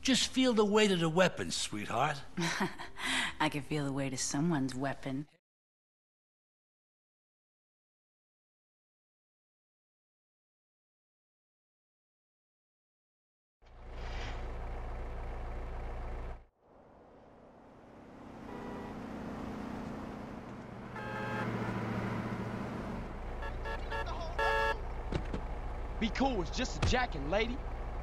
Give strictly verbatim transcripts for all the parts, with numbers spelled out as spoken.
Just feel the weight of the weapon, sweetheart. I can feel the weight of someone's weapon. Be cool, it's just a jacking, lady.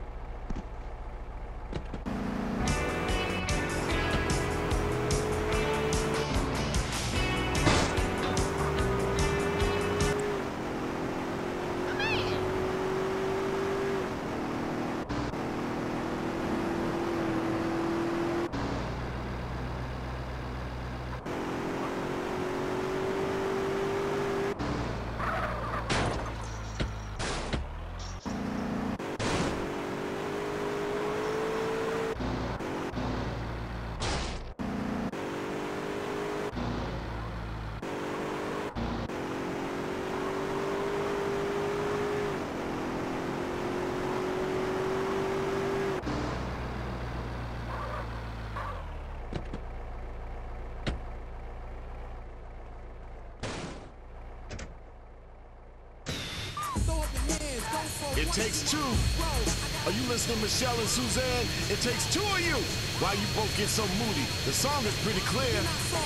It takes two. Are you listening, Michelle and Suzanne? It takes two of you. Why you both get so moody? The song is pretty clear.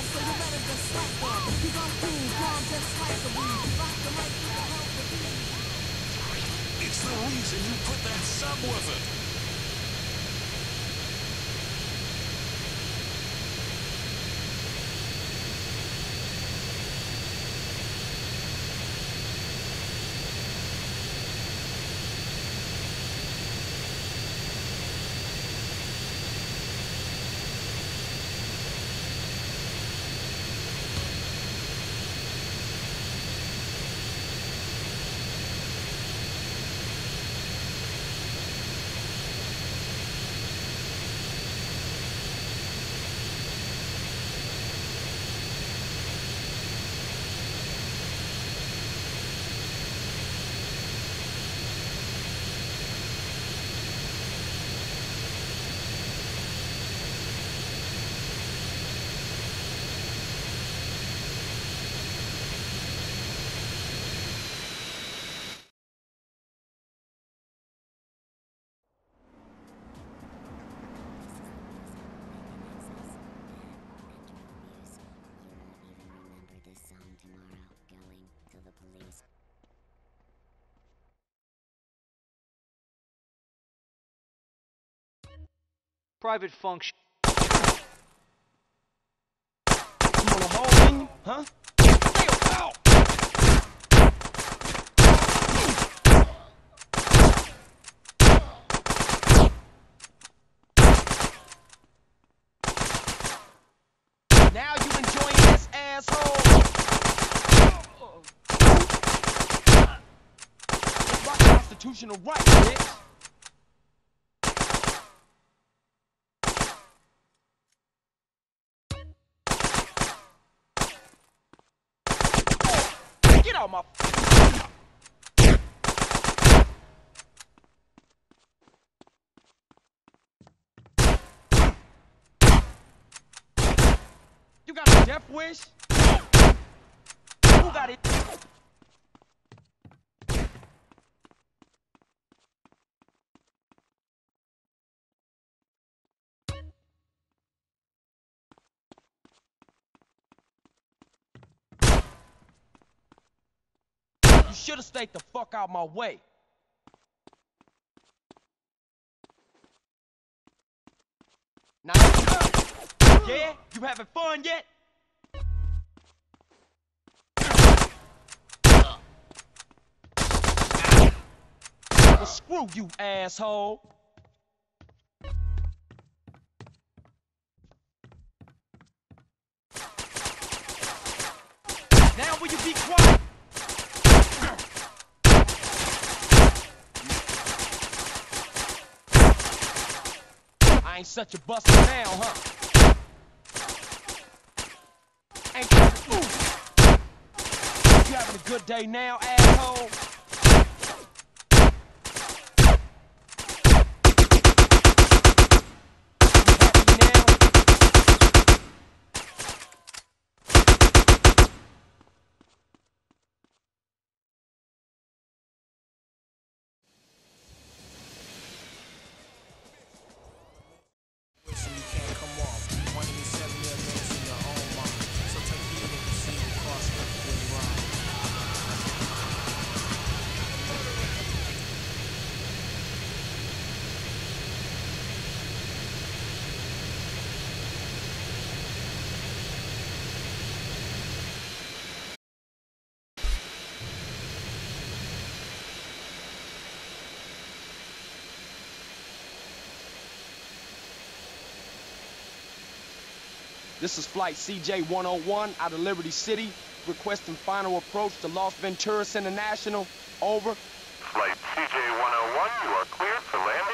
It's the reason you put that subwoofer. Private function. You want a hole in you, huh? Ow! Now you enjoying this, asshole? It's my constitutional right, bitch. Get out my... You got a death wish? Who got it? You should have stayed the fuck out my way. Now, yeah? You having fun yet? Well, screw you, asshole. Now will you be quiet? I ain't such a buster now, huh? Ain't that ooh. You having a good day now, asshole? This is Flight C J one oh one out of Liberty City, requesting final approach to Los Venturas International. Over. Flight C J one oh one, you are cleared for landing.